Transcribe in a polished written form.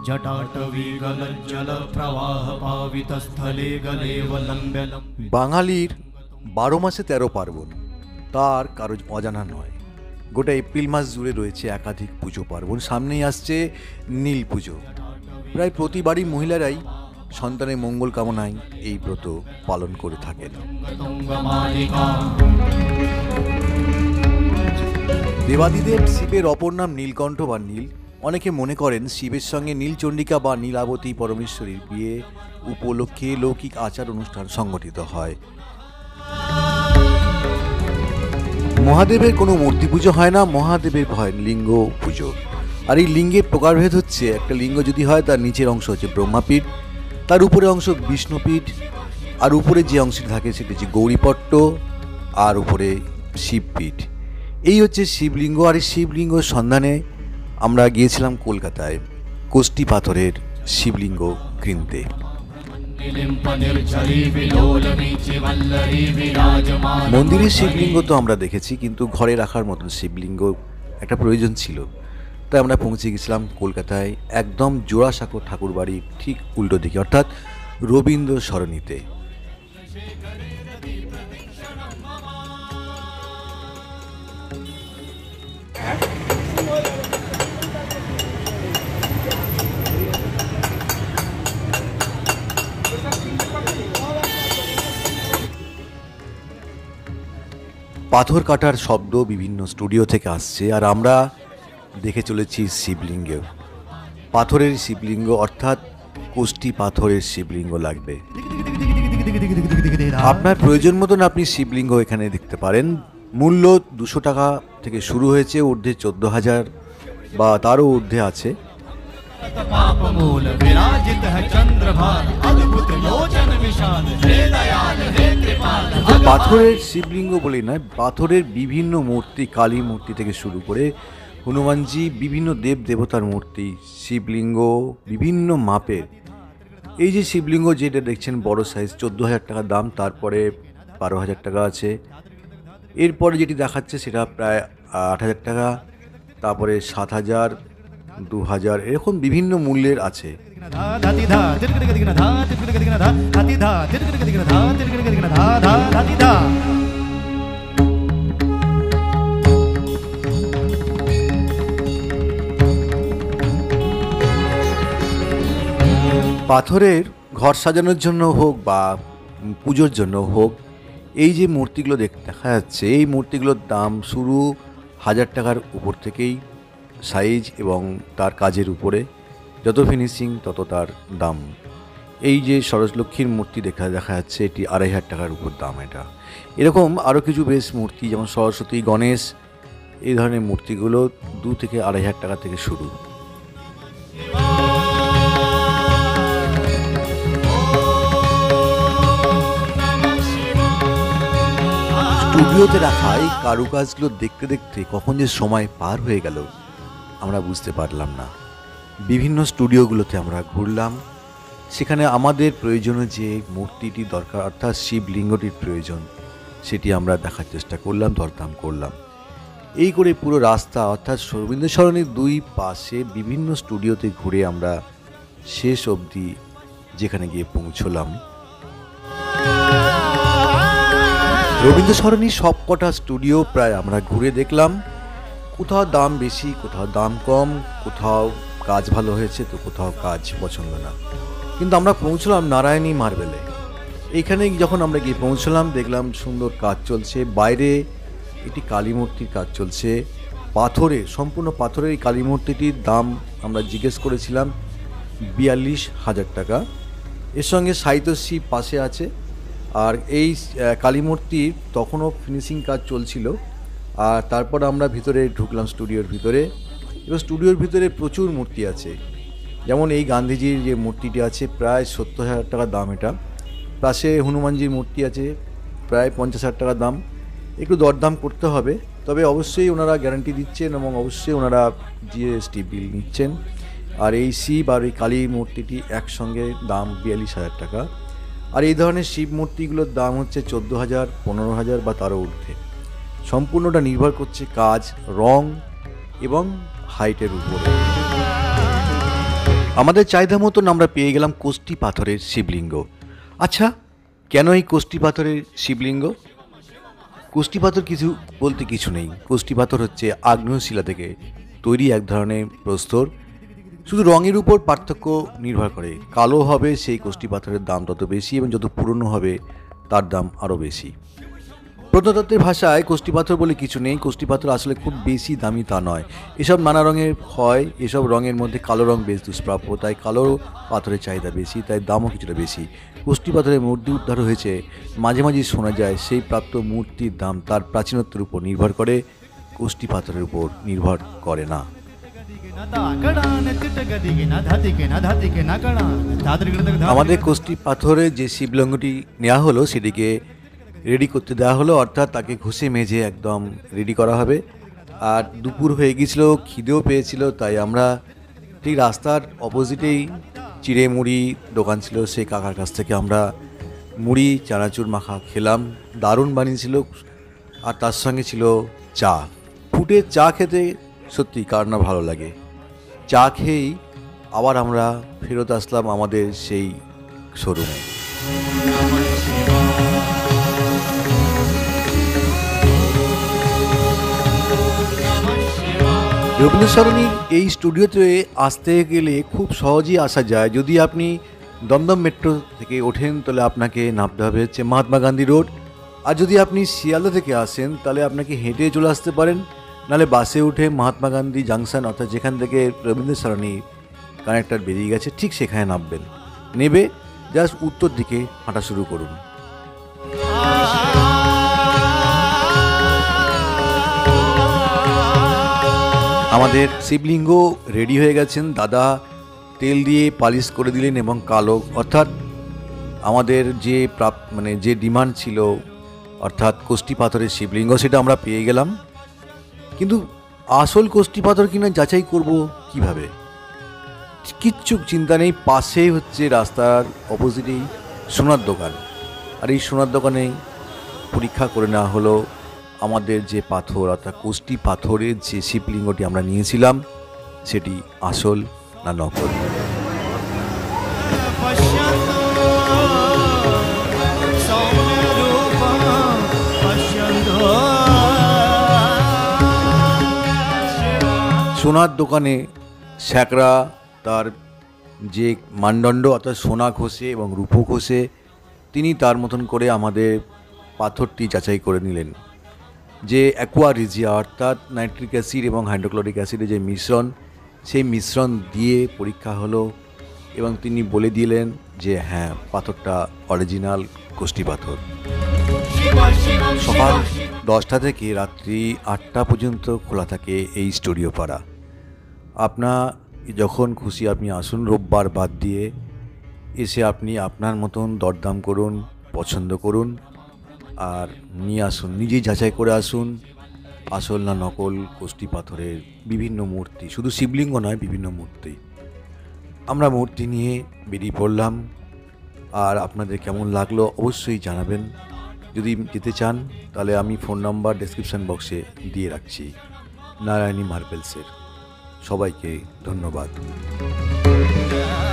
বাঙালির 12 মাসে 13 পার্বণ তার কারো অজানা নয়। গোটা এপ্রিল মাস জুড়ে রয়েছে একাধিক পুজো পার্বণ। সামনেই আসছে নীল পুজো। প্রায় প্রতিবারই মহিলারাই সন্তানের মঙ্গল কামনায় এই ব্রত পালন করে থাকেন। দেবাদিদেব শিবের অপর নাম নীলকণ্ঠ বা নীল। অনেকে মনে করেন শিবের সঙ্গে নীলচণ্ডিকা বা নীলাবতী পরমেশ্বরীর বিয়ে উপলক্ষে লৌকিক আচার অনুষ্ঠান সংগঠিত হয়। মহাদেবের কোনো মূর্তি পুজো হয় না, মহাদেবের হয় লিঙ্গ পুজো। আর এই লিঙ্গের প্রকারভেদ হচ্ছে, একটা লিঙ্গ যদি হয় তার নিচের অংশ হচ্ছে ব্রহ্মাপীঠ, তার উপরে অংশ বিষ্ণুপীঠ, আর উপরে যে অংশটি থাকে সেটি হচ্ছে গৌরীপট্ট, আর উপরে শিবপীঠ। এই হচ্ছে শিবলিঙ্গ। আর এই শিবলিঙ্গ সন্ধানে আমরা গিয়েছিলাম কলকাতায় কোষ্টি পাথরের শিবলিঙ্গ কিনতে। মন্দিরের শিবলিঙ্গ তো আমরা দেখেছি, কিন্তু ঘরে রাখার মতন শিবলিঙ্গ একটা প্রয়োজন ছিল। তাই আমরা পৌঁছে গেছিলাম কলকাতায় একদম জোড়াসাঁকো ঠাকুরবাড়ির ঠিক উল্টো দিকে, অর্থাৎ রবীন্দ্র সরণিতে। পাথর কাটার শব্দ বিভিন্ন স্টুডিও থেকে আসছে, আর আমরা দেখে চলেছি শিবলিঙ্গ, পাথরের শিবলিঙ্গ, অর্থাৎ কোষ্টি পাথরের শিবলিঙ্গ লাগবে। আপনার প্রয়োজন মতন আপনি শিবলিঙ্গ এখানে দেখতে পারেন। মূল্য 200 টাকা থেকে শুরু হয়েছে, ঊর্ধ্বে 14,000 বা তারও ঊর্ধ্বে আছে। পাথরের শিবলিঙ্গ বলে নয়, পাথরের বিভিন্ন মূর্তি, কালী মূর্তি থেকে শুরু করে হনুমানজি, বিভিন্ন দেব দেবতার মূর্তি, শিবলিঙ্গ বিভিন্ন মাপের। এই যে শিবলিঙ্গ যেটা দেখছেন বড় সাইজ, 14,000 টাকা দাম, তারপরে 12,000 টাকা আছে। এরপরে যেটি দেখাচ্ছে সেটা প্রায় 8,000 টাকা, তারপরে 7,000, 2,000, এরকম বিভিন্ন মূল্যের আছে। পাথরের ঘর সাজানোর জন্য হোক বা পুজোর জন্য হোক, এই যে মূর্তিগুলো দেখা যাচ্ছে, এই মূর্তিগুলোর দাম শুরু 1,000 টাকার উপর থেকেই, সাইজ এবং তার কাজের উপরে, যত ফিনিশিং তত তার দাম। এই যে সরস্বতীর মূর্তি দেখা যাচ্ছে, এটি 2,500 টাকার উপর দাম। এটা এরকম আরও কিছু বেশ মূর্তি, যেমন সরস্বতী, গণেশ, এই ধরনের মূর্তিগুলো 2 থেকে 2,500 টাকা থেকে শুরু। স্টুডিওতে রাখা এই কারুকাজগুলো দেখতে দেখতে কখন যে সময় পার হয়ে গেল আমরা বুঝতে পারলাম না। বিভিন্ন স্টুডিওগুলোতে আমরা ঘুরলাম, সেখানে আমাদের প্রয়োজনীয় যে মূর্তিটি দরকার, অর্থাৎ শিবলিঙ্গটির প্রয়োজন, সেটি আমরা দেখার চেষ্টা করলাম, দরদাম করলাম। এই করে পুরো রাস্তা, অর্থাৎ রবীন্দ্র সরণির 2 পাশে বিভিন্ন স্টুডিওতে ঘুরে আমরা শেষ অবধি যেখানে গিয়ে পৌঁছলাম। রবীন্দ্র সরণির সবকটা স্টুডিও প্রায় আমরা ঘুরে দেখলাম। কোথাও দাম বেশি, কোথাও দাম কম, কোথাও কাজ ভালো হয়েছে তো কোথাও কাজ পছন্দ না। কিন্তু আমরা পৌঁছলাম নারায়ণী মার্বেলে। এইখানে যখন আমরা গিয়ে পৌঁছলাম দেখলাম সুন্দর কাজ চলছে। বাইরে একটি কালী মূর্তির কাজ চলছে, পাথরে, সম্পূর্ণ পাথরের এই কালী মূর্তিটির দাম আমরা জিজ্ঞেস করেছিলাম 42,000 টাকা। এর সঙ্গে সাহিত্যশ্রী পাশে আছে। আর এই কালী মূর্তির তখনও ফিনিশিং কাজ চলছিল। আর তারপর আমরা ভিতরে ঢুকলাম স্টুডিওর ভিতরে। এবার স্টুডিওর ভিতরে প্রচুর মূর্তি আছে, যেমন এই গান্ধীজির যে মূর্তিটি আছে প্রায় 70,000 টাকা দাম। এটা পাশে হনুমানজির মূর্তি আছে, প্রায় 50,000 টাকা দাম। একটু দরদাম করতে হবে, তবে অবশ্যই ওনারা গ্যারান্টি দিচ্ছেন এবং অবশ্যই ওনারা জিএসটি বিল নিচ্ছেন। আর এই শিব আর এই কালী মূর্তিটি একসঙ্গে দাম 42,000 টাকা। আর এই ধরনের শিব মূর্তিগুলোর দাম হচ্ছে 14,000, 15,000 বা তারও ঊর্ধ্বে। সম্পূর্ণটা নির্ভর করছে কাজ, রং এবং হাইটের উপরে। আমাদের চাহিদা মতন আমরা পেয়ে গেলাম কোষ্টি পাথরের শিবলিঙ্গ। আচ্ছা, কেন এই কোষ্টি পাথরের শিবলিঙ্গ? কোষ্টি পাথর কিছু বলতে কিছু নেই। কোষ্টি পাথর হচ্ছে আগ্নেয় শিলা থেকে তৈরি এক ধরনের প্রস্তর। শুধু রঙের উপর পার্থক্য নির্ভর করে। কালো হবে সেই কোষ্টি পাথরের দাম তত বেশি, এবং যত পুরনো হবে তার দাম আরও বেশি। প্রত্নতত্ত্বের ভাষায় কোষ্টি পাথর বলে কিছু নেই। কোষ্টি পাথর আসলে খুব বেশি দামি তা নয়। এসব নানা রঙের হয়, এসব রঙের মধ্যে কালো রং বেশ দুষ্প্রাপ্য, তাই কালো পাথরের চাহিদা বেশি, তাই দামও কিছুটা বেশি। কোষ্টি পাথরের মূর্তি উদ্ধার হয়েছে, মাঝে মাঝে শোনা যায় সেই প্রাপ্ত মূর্তির দাম তার প্রাচীনত্বের উপর নির্ভর করে, কোষ্টি পাথরের উপর নির্ভর করে না। আমাদের কোষ্টি পাথরে যে শিবলিঙ্গটি নেওয়া হলো সেটিকে রেডি করতে দেওয়া হলো, অর্থাৎ তাকে ঘষে মেজে একদম রেডি করা হবে। আর দুপুর হয়ে গিয়েছিল, খিদেও পেয়েছিল, তাই আমরা ঠিক রাস্তার অপোজিটেই চিড়ে মুড়ি দোকান ছিল, সেই কাকার কাছ থেকে আমরা মুড়ি চানাচুর মাখা খেলাম। দারুণ বানিয়েছিল, আর তার সঙ্গে ছিল চা। ফুটে চা খেতে সত্যি কার না ভালো লাগে। চা খেয়েই আবার আমরা ফেরত আসলাম আমাদের সেই শোরুমে। রবীন্দ্র সরণির এই স্টুডিওতে আসতে গেলে খুব সহজেই আসা যায়। যদি আপনি দমদম মেট্রো থেকে ওঠেন তাহলে আপনাকে নামতে হবে হচ্ছে মহাত্মা গান্ধী রোড। আর যদি আপনি শিয়ালদা থেকে আসেন তাহলে আপনাকে হেঁটে চলে আসতে পারেন, নাহলে বাসে উঠে মহাত্মা গান্ধী জাংশন, অর্থাৎ যেখান থেকে রবীন্দ্র সরণি কানেক্টর বেরিয়ে গেছে ঠিক সেখানে নামবেন। নেবে জাস্ট উত্তর দিকে হাঁটা শুরু করুন। আমাদের শিবলিঙ্গ রেডি হয়ে গেছেন। দাদা তেল দিয়ে পালিশ করে দিলেন এবং কালো, অর্থাৎ আমাদের যে যে ডিমান্ড ছিল, অর্থাৎ কোষ্টি পাথরের শিবলিঙ্গ, সেটা আমরা পেয়ে গেলাম। কিন্তু আসল কোষ্টি পাথর কিনা যাচাই করব কিভাবে? কিচ্ছু চিন্তা নেই, পাশেই হচ্ছে রাস্তার অপোজিটেই সোনার দোকান। আর এই সোনার দোকানে পরীক্ষা করে নেওয়া হলো আমাদের যে পাথর, অর্থাৎ কোষ্টি পাথরের যে শিবলিঙ্গটি আমরা নিয়েছিলাম সেটি আসল না নকল। সোনার দোকানে স্যাকরা তার যে মানদণ্ড, অর্থাৎ সোনা ঘষে এবং রূপো ঘষে তিনি তার মতন করে আমাদের পাথরটি যাচাই করে নিলেন। যে অ্যাকোয়া রিজিয়া, অর্থাৎ নাইট্রিক অ্যাসিড এবং হাইড্রোক্লোরিক অ্যাসিডের যে মিশ্রণ, সেই মিশ্রণ দিয়ে পরীক্ষা হলো এবং তিনি বলে দিলেন যে হ্যাঁ, পাথরটা অরিজিনাল কোষ্টি পাথর। সকাল 10টা থেকে রাত্রি 8টা পর্যন্ত খোলা থাকে এই স্টুডিও পাড়া। আপনার যখন খুশি আপনি আসুন, রোববার বাদ দিয়ে এসে আপনি আপনার মতন দরদাম করুন, পছন্দ করুন আর নিয়ে আসুন, নিজেই যাচাই করে আসুন আসল না নকল কোষ্টি পাথরের বিভিন্ন মূর্তি, শুধু শিবলিঙ্গ নয়, বিভিন্ন মূর্তি। আমরা মূর্তি নিয়ে বেরিয়ে পড়লাম। আর আপনাদের কেমন লাগলো অবশ্যই জানাবেন। যদি যেতে চান তাহলে আমি ফোন নাম্বার ডেসক্রিপশন বক্সে দিয়ে রাখছি, নারায়ণী মার্বেলসের। সবাইকে ধন্যবাদ।